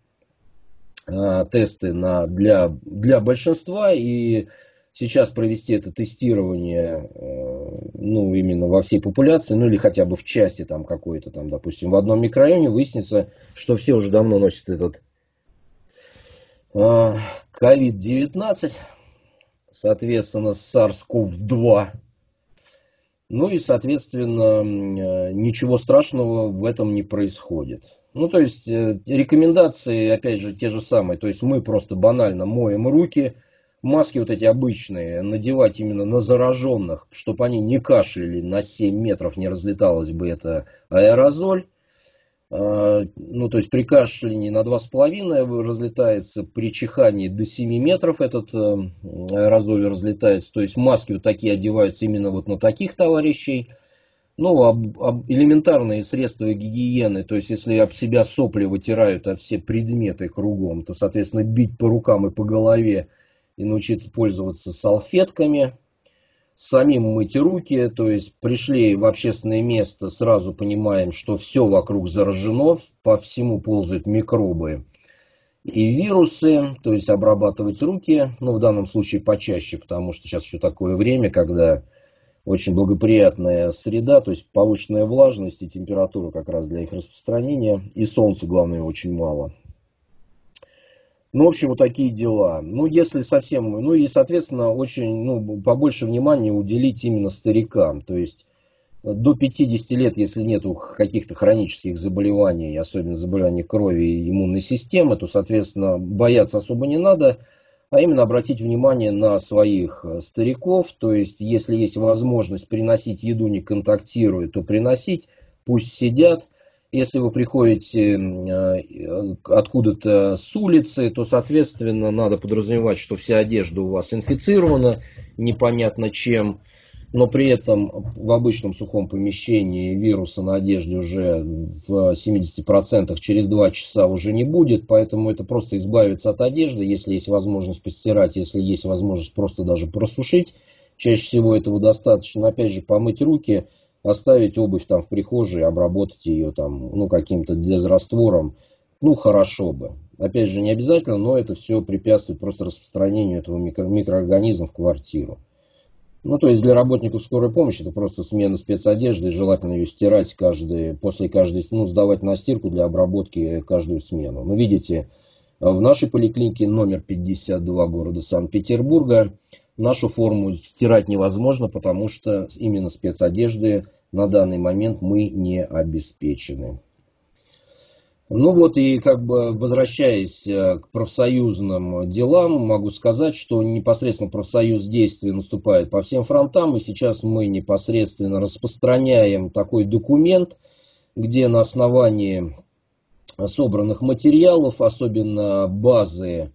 A: для большинства, и сейчас провести это тестирование, ну, именно во всей популяции, ну, или хотя бы в части там какой-то, там, допустим, в одном микрорайоне, выяснится, что все уже давно носят этот COVID-19, соответственно, SARS-CoV-2. Ну и, соответственно, ничего страшного в этом не происходит. Ну, то есть, рекомендации, опять же, те же самые. То есть, мы просто банально моем руки. Маски вот эти обычные надевать именно на зараженных, чтобы они не кашляли на 7 метров, не разлеталась бы это аэрозоль. Ну, то есть, при кашлянии на 2,5 разлетается, при чихании до 7 метров этот аэрозоль разлетается. То есть, маски вот такие одеваются именно вот на таких товарищей. Ну, элементарные средства гигиены, то есть, если об себя сопли вытирают от все предметы кругом, то, соответственно, бить по рукам и по голове и научиться пользоваться салфетками. Самим мыть руки, то есть пришли в общественное место, сразу понимаем, что все вокруг заражено, по всему ползают микробы и вирусы, то есть обрабатывать руки, ну в данном случае почаще, потому что сейчас еще такое время, когда очень благоприятная среда, то есть повышенная влажность и температура как раз для их распространения, и солнца, главное, очень мало. Ну, в общем, вот такие дела. Ну, если совсем, ну и, соответственно, очень, ну, побольше внимания уделить именно старикам. То есть до 50 лет, если нет каких-то хронических заболеваний, особенно заболеваний крови и иммунной системы, то, соответственно, бояться особо не надо, а именно обратить внимание на своих стариков. То есть, если есть возможность приносить еду, не контактируя, то приносить, пусть сидят. Если вы приходите откуда-то с улицы, то, соответственно, надо подразумевать, что вся одежда у вас инфицирована, непонятно чем, но при этом в обычном сухом помещении вируса на одежде уже в 70% через 2 часа уже не будет, поэтому это просто избавиться от одежды, если есть возможность постирать, если есть возможность просто даже просушить, чаще всего этого достаточно, опять же, помыть руки, оставить обувь там в прихожей, обработать ее там, ну, каким-то дезраствором, ну, хорошо бы. Опять же, не обязательно, но это все препятствует просто распространению этого микроорганизма в квартиру. Ну, то есть для работников скорой помощи это просто смена спецодежды, желательно ее стирать после каждой, ну, сдавать на стирку для обработки каждую смену. Ну, видите, в нашей поликлинике номер 52 города Санкт-Петербурга нашу форму стирать невозможно, потому что именно спецодежды на данный момент мы не обеспечены. Ну вот и как бы возвращаясь к профсоюзным делам, могу сказать, что непосредственно профсоюз действия наступает по всем фронтам, и сейчас мы непосредственно распространяем такой документ, где на основании собранных материалов, особенно базы,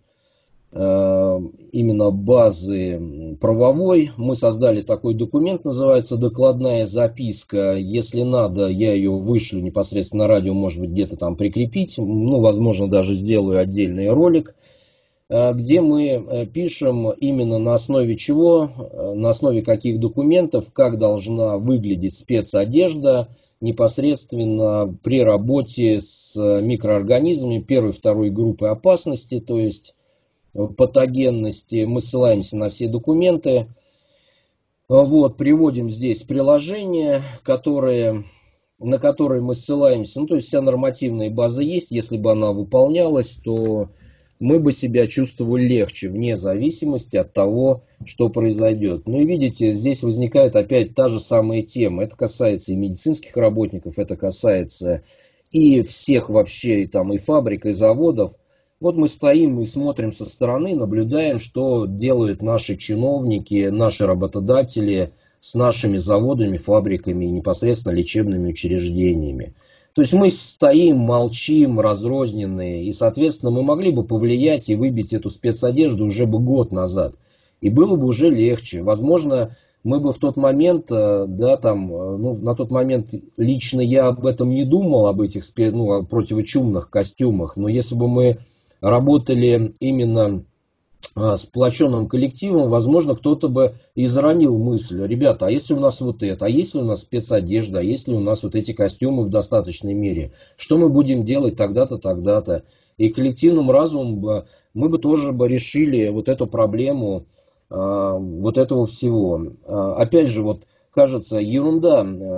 A: именно базы правовой, мы создали такой документ, называется «Докладная записка». Если надо, я ее вышлю непосредственно на радио, может быть, где-то там прикрепить, ну, возможно, даже сделаю отдельный ролик, где мы пишем именно на основе чего, на основе каких документов, как должна выглядеть спецодежда непосредственно при работе с микроорганизмами первой и второй группы опасности, то есть патогенности. Мы ссылаемся на все документы. Вот, приводим здесь приложения, которые на который мы ссылаемся, ну, то есть вся нормативная база есть, если бы она выполнялась, то мы бы себя чувствовали легче, вне зависимости от того, что произойдет. Ну и видите, здесь возникает опять та же самая тема. Это касается и медицинских работников, это касается и всех вообще, и, там, и фабрик, и заводов. Вот мы стоим и смотрим со стороны, наблюдаем, что делают наши чиновники, наши работодатели с нашими заводами, фабриками и непосредственно лечебными учреждениями. То есть мы стоим, молчим, разрозненные, и, соответственно, мы могли бы повлиять и выбить эту спецодежду уже бы год назад. И было бы уже легче. Возможно, мы бы в тот момент, да, там, ну, на тот момент лично я об этом не думал, об этих противочумных костюмах, но если бы мы работали именно сплоченным коллективом, возможно, кто-то бы и заронил мысль: ребята, а если у нас вот это, а если у нас спецодежда, а если у нас вот эти костюмы в достаточной мере, что мы будем делать тогда-то, тогда-то? И коллективным разумом мы бы тоже бы решили вот эту проблему вот этого всего. Опять же, вот кажется, ерунда,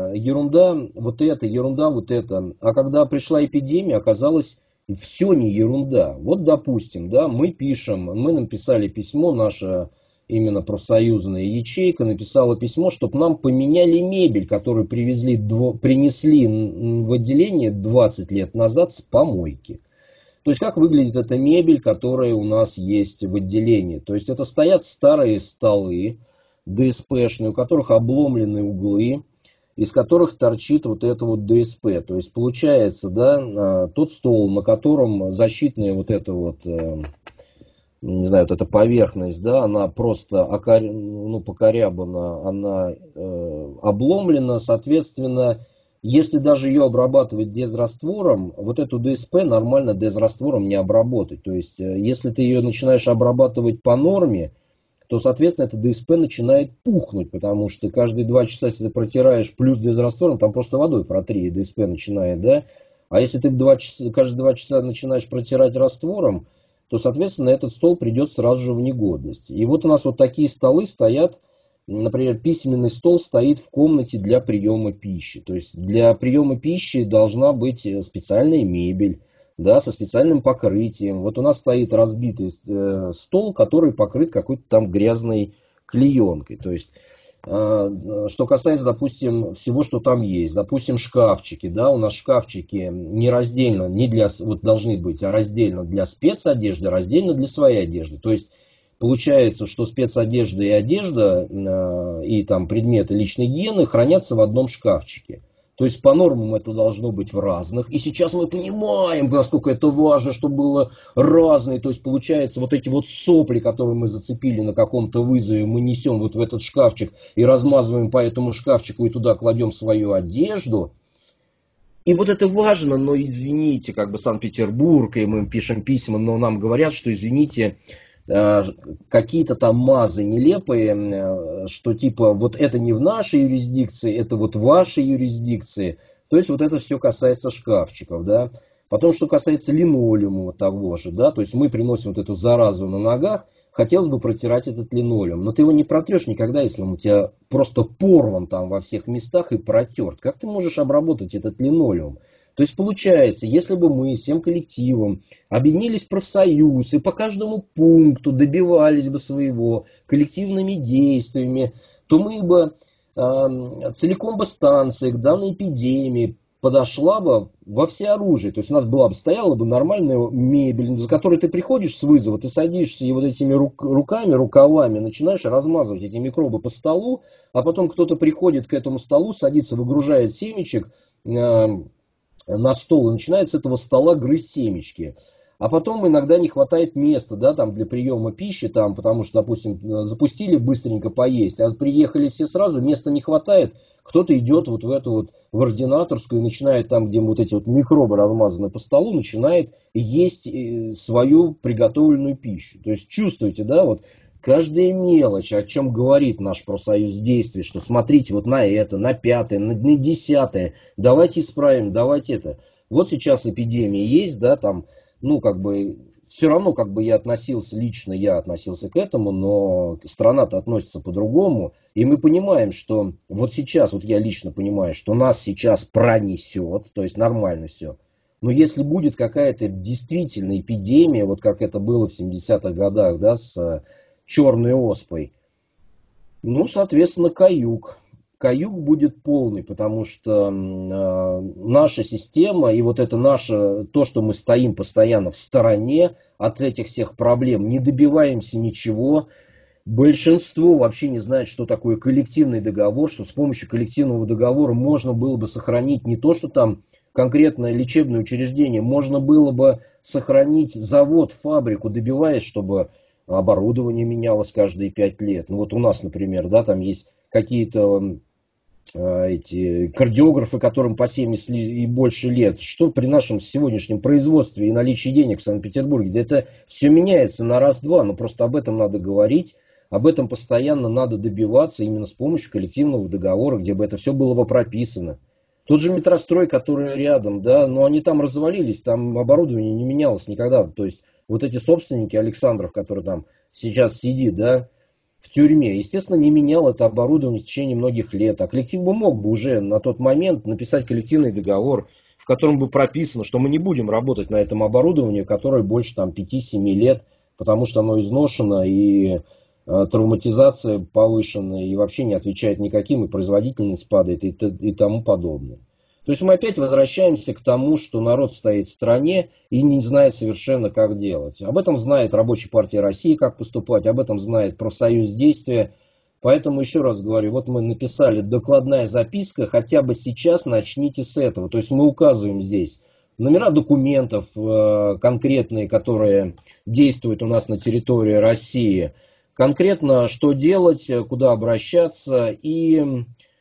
A: вот это. А когда пришла эпидемия, оказалось, все не ерунда. Вот, допустим, да, мы написали письмо, наша именно профсоюзная ячейка написала письмо, чтобы нам поменяли мебель, которую принесли в отделение 20 лет назад с помойки. То есть, как выглядит эта мебель, которая у нас есть в отделении. То есть, это стоят старые столы ДСПшные, у которых обломлены углы, из которых торчит вот это вот ДСП. То есть, получается, да, тот стол, на котором защитная вот эта вот, не знаю, вот эта поверхность, да, она просто покорябана, она обломлена, соответственно, если даже ее обрабатывать дезраствором, вот эту ДСП нормально дезраствором не обработать. То есть, если ты ее начинаешь обрабатывать по норме, то, соответственно, эта ДСП начинает пухнуть, потому что каждые 2 часа, если ты протираешь плюс дезраствором, там просто водой протри, и ДСП начинает, да. А если ты каждые 2 часа начинаешь протирать раствором, то, соответственно, этот стол придет сразу же в негодность. И вот у нас вот такие столы стоят. Например, письменный стол стоит в комнате для приема пищи. То есть для приема пищи должна быть специальная мебель, да, со специальным покрытием. Вот у нас стоит разбитый стол, который покрыт какой-то там грязной клеенкой. То есть, что касается, допустим, всего, что там есть. Допустим, шкафчики. Да, у нас шкафчики не раздельно, не для, вот должны быть, а раздельно для спецодежды, раздельно для своей одежды. То есть, получается, что спецодежда и одежда, и там предметы личной гигиены хранятся в одном шкафчике. То есть по нормам это должно быть в разных. И сейчас мы понимаем, насколько это важно, чтобы было разное. То есть получается, вот эти вот сопли, которые мы зацепили на каком-то вызове, мы несем вот в этот шкафчик и размазываем по этому шкафчику и туда кладем свою одежду. И вот это важно, но извините, как бы Санкт-Петербург, и мы пишем письма, но нам говорят, что извините, какие-то там мазы нелепые, что типа вот это не в нашей юрисдикции, это вот в вашей юрисдикции. То есть вот это все касается шкафчиков, да. Потом, что касается линолеума того же, да, то есть мы приносим вот эту заразу на ногах, хотелось бы протирать этот линолеум, но ты его не протрешь никогда, если он у тебя просто порван там во всех местах и протерт. Как ты можешь обработать этот линолеум? То есть получается, если бы мы всем коллективом объединились в профсоюз и по каждому пункту добивались бы своего коллективными действиями, то мы бы целиком бы станция к данной эпидемии подошла бы во всеоружие. То есть у нас стояла бы нормальная мебель, за которой ты приходишь с вызова, ты садишься и вот этими рукавами начинаешь размазывать эти микробы по столу, а потом кто-то приходит к этому столу, садится, выгружает семечек на стол и начинает с этого стола грызть семечки. А потом иногда не хватает места, да, там для приема пищи, там, потому что, допустим, запустили быстренько поесть, а приехали все сразу, места не хватает, кто-то идет вот в эту вот в ординаторскую и начинает там, где вот эти вот микробы размазаны по столу, начинает есть свою приготовленную пищу. То есть чувствуете, да, вот каждая мелочь, о чем говорит наш профсоюз действий, что смотрите вот на это, на 5-е, на 10-е, давайте исправим, давайте это. Вот сейчас эпидемия есть, да, там, ну, как бы, все равно как бы лично я относился к этому, но страна-то относится по-другому. И мы понимаем, что вот сейчас, вот я лично понимаю, что нас сейчас пронесет, то есть нормально все. Но если будет какая-то действительно эпидемия, вот как это было в 70-х годах, да, с черной оспой, ну, соответственно, каюк. Каюк будет полный, потому что наша система и вот это наше, то, что мы стоим постоянно в стороне от этих всех проблем, не добиваемся ничего. Большинство вообще не знает, что такое коллективный договор, что с помощью коллективного договора можно было бы сохранить не то, что там конкретное лечебное учреждение, можно было бы сохранить завод, фабрику, добиваясь, чтобы оборудование менялось каждые 5 лет. Ну вот у нас, например, да, там есть какие-то эти кардиографы, которым по 70 и больше лет. Что при нашем сегодняшнем производстве и наличии денег в Санкт-Петербурге? Да это все меняется на раз-два, но просто об этом надо говорить, об этом постоянно надо добиваться именно с помощью коллективного договора, где бы это все было бы прописано. Тот же метрострой, который рядом, да, но они там развалились, там оборудование не менялось никогда. То есть вот эти собственники, Александров, который там сейчас сидит, да, в тюрьме, естественно, не менял это оборудование в течение многих лет. А коллектив бы мог бы уже на тот момент написать коллективный договор, в котором бы прописано, что мы не будем работать на этом оборудовании, которое больше там 5-7 лет, потому что оно изношено и травматизация повышенная, и вообще не отвечает никаким, и производительность падает, и тому подобное. То есть мы опять возвращаемся к тому, что народ стоит в стране и не знает совершенно, как делать. Об этом знает Рабочая партия России, как поступать, об этом знает профсоюз действия. Поэтому еще раз говорю, вот мы написали докладная записка, хотя бы сейчас начните с этого. То есть мы указываем здесь номера документов конкретные, которые действуют у нас на территории России, конкретно что делать, куда обращаться и...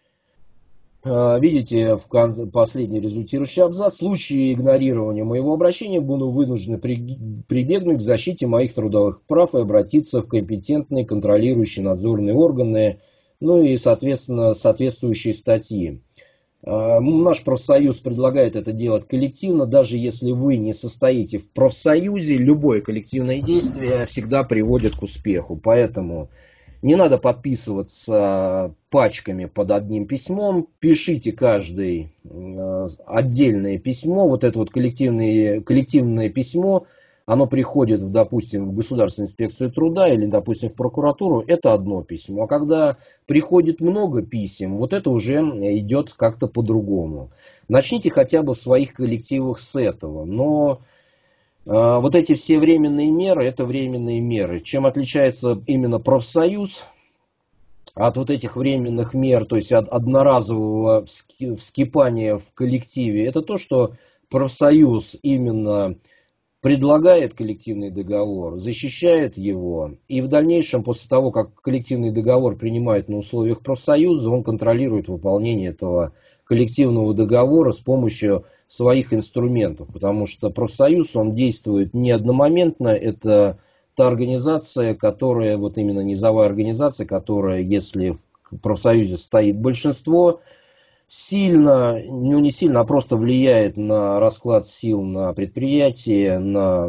A: Видите, в конце, последний результирующий абзац. В случае игнорирования моего обращения буду вынужден прибегнуть к защите моих трудовых прав и обратиться в компетентные контролирующие надзорные органы, ну и, соответственно, соответствующие статьи. Наш профсоюз предлагает это делать коллективно, даже если вы не состоите в профсоюзе, любое коллективное действие всегда приводит к успеху. Поэтому... не надо подписываться пачками под одним письмом, пишите каждый отдельное письмо, вот это вот коллективное письмо, оно приходит, допустим, в Государственную инспекцию труда или, допустим, в прокуратуру, это одно письмо. А когда приходит много писем, вот это уже идет как-то по-другому. Начните хотя бы в своих коллективах с этого, но... вот эти все временные меры, это временные меры. Чем отличается именно профсоюз от вот этих временных мер, то есть от одноразового вскипания в коллективе, это то, что профсоюз именно предлагает коллективный договор, защищает его, и в дальнейшем, после того, как коллективный договор принимают на условиях профсоюза, он контролирует выполнение этого коллективного договора с помощью своих инструментов, потому что профсоюз, он действует не одномоментно, это та организация, которая, вот именно низовая организация, которая, если в профсоюзе стоит большинство, сильно, ну не сильно, а просто влияет на расклад сил на предприятии, на,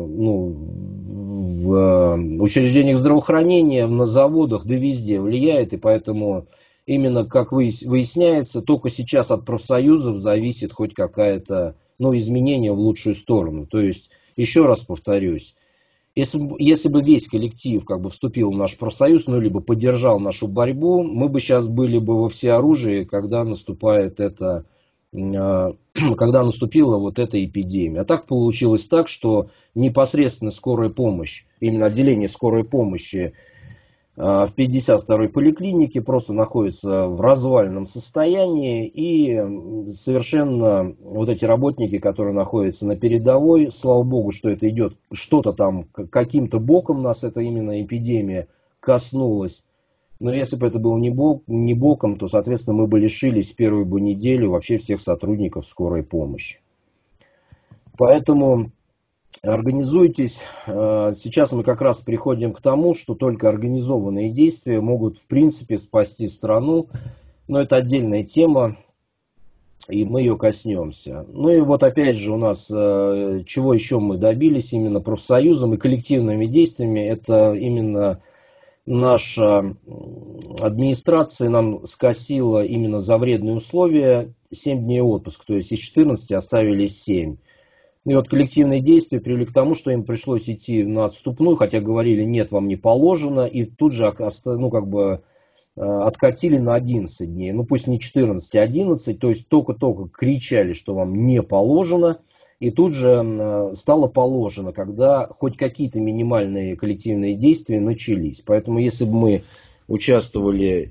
A: в учреждениях здравоохранения, на заводах, да везде влияет, и поэтому... именно, как выясняется, только сейчас от профсоюзов зависит хоть какое-то изменение в лучшую сторону. То есть, еще раз повторюсь, если бы весь коллектив как бы вступил в наш профсоюз, либо поддержал нашу борьбу, мы бы сейчас были бы во всеоружии, когда наступила вот эта эпидемия. А так получилось так, что непосредственно скорая помощь, именно отделение скорой помощи в 52-й поликлинике просто находится в развальном состоянии, и совершенно вот эти работники, которые находятся на передовой, слава богу, что это идет, что-то там каким-то боком нас эта именно эпидемия коснулась. Но если бы это было не боком, то, соответственно, мы бы лишились первую бы неделю вообще всех сотрудников скорой помощи. Поэтому... организуйтесь. Сейчас мы как раз приходим к тому, что только организованные действия могут в принципе спасти страну. Но это отдельная тема. и мы ее коснемся. Ну и вот опять же у нас, чего еще мы добились именно профсоюзом и коллективными действиями, это именно наша администрация нам скосила именно за вредные условия 7 дней отпуска, то есть из 14 оставили 7. И вот коллективные действия привели к тому, что им пришлось идти на отступную, хотя говорили, нет, вам не положено, и тут же откатили на 11 дней. Ну пусть не 14, а 11, то есть только-только кричали, что вам не положено, и тут же стало положено, когда хоть какие-то минимальные коллективные действия начались. Поэтому если бы мы участвовали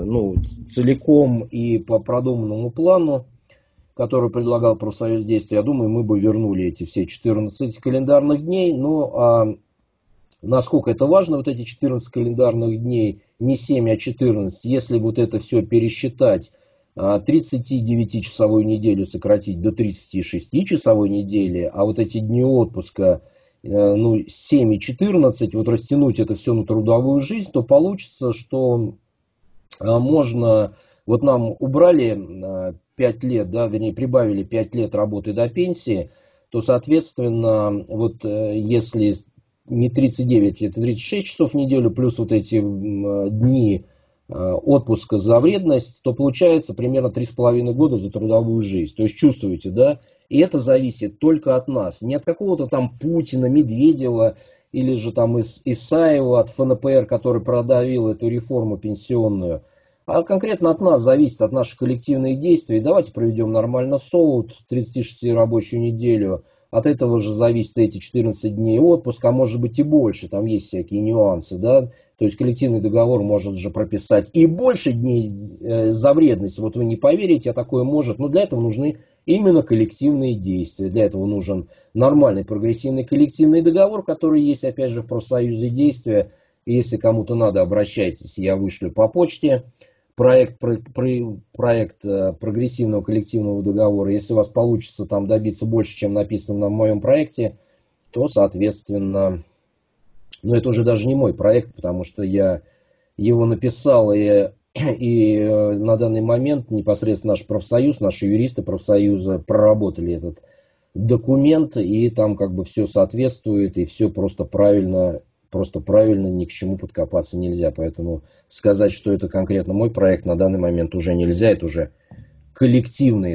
A: целиком и по продуманному плану, который предлагал профсоюз действий, я думаю, мы бы вернули эти все 14 календарных дней. Но насколько это важно, вот эти 14 календарных дней, не 7, а 14, если вот это все пересчитать, 39-часовую неделю сократить до 36-часовой недели, а вот эти дни отпуска 7 и 14, вот растянуть это все на трудовую жизнь, то получится, что можно, вот нам убрали 5 лет, да, вернее прибавили 5 лет работы до пенсии, то соответственно, вот если не 39, это 36 часов в неделю, плюс вот эти дни отпуска за вредность, то получается примерно 3,5 года за трудовую жизнь. То есть чувствуете, да? И это зависит только от нас. Не от какого-то там Путина, Медведева или же там Исаева от ФНПР, который продавил эту реформу пенсионную. А конкретно от нас зависит, от наших коллективных действий. Давайте проведем нормально СОУТ, 36-рабочую неделю. От этого же зависит эти 14 дней отпуска, а может быть и больше, там есть всякие нюансы, да, то есть коллективный договор может же прописать и больше дней за вредность, вот вы не поверите, а такое может, но для этого нужны именно коллективные действия, для этого нужен нормальный прогрессивный коллективный договор, который есть опять же в профсоюзе действия, и если кому-то надо, обращайтесь, я вышлю по почте. Проект прогрессивного коллективного договора, если у вас получится там добиться больше, чем написано в моем проекте, то, соответственно, это уже даже не мой проект, потому что я его написал, и на данный момент непосредственно наш профсоюз, наши юристы профсоюза проработали этот документ, и там как бы все соответствует, и все просто правильно, ни к чему подкопаться нельзя. Поэтому сказать, что это конкретно мой проект, на данный момент уже нельзя. Это уже коллективный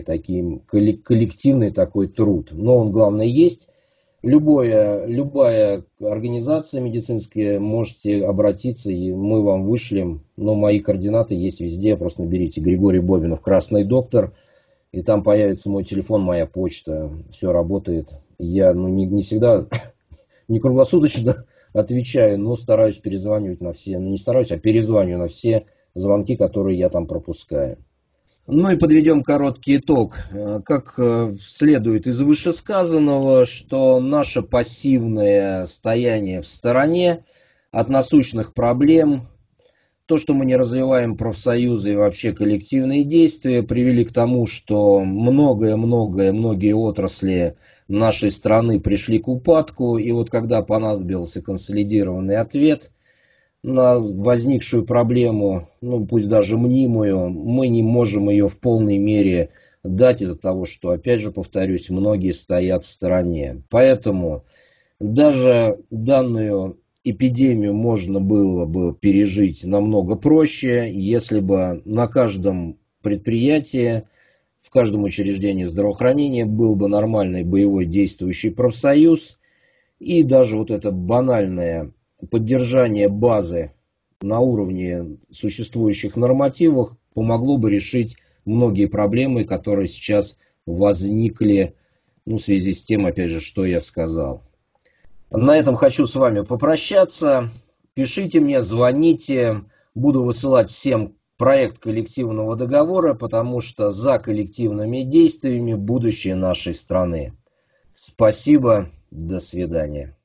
A: такой труд. Но он, главное, есть. Любая организация медицинская, можете обратиться, и мы вам вышлем. Но мои координаты есть везде. Просто наберите Григорий Бобинов, Красный доктор. И там появится мой телефон, моя почта. Все работает. Я не всегда, не круглосуточно отвечаю, но стараюсь перезванивать на все, не стараюсь, а перезваниваю на все звонки, которые я там пропускаю. Ну и подведем короткий итог. Как следует из вышесказанного, что наше пассивное стояние в стороне от насущных проблем, то, что мы не развиваем профсоюзы и вообще коллективные действия, привели к тому, что многие отрасли нашей страны пришли к упадку. И вот когда понадобился консолидированный ответ на возникшую проблему, пусть даже мнимую, мы не можем ее в полной мере дать из-за того, что, опять же, повторюсь, многие стоят в стороне. Поэтому даже данную эпидемию можно было бы пережить намного проще, если бы на каждом предприятии, в каждом учреждении здравоохранения был бы нормальный боевой действующий профсоюз, и даже вот это банальное поддержание базы на уровне существующих нормативов помогло бы решить многие проблемы, которые сейчас возникли в связи с тем, опять же, что я сказал. На этом хочу с вами попрощаться. Пишите мне, звоните. Буду высылать всем проект коллективного договора, потому что за коллективными действиями будущее нашей страны. Спасибо. До свидания.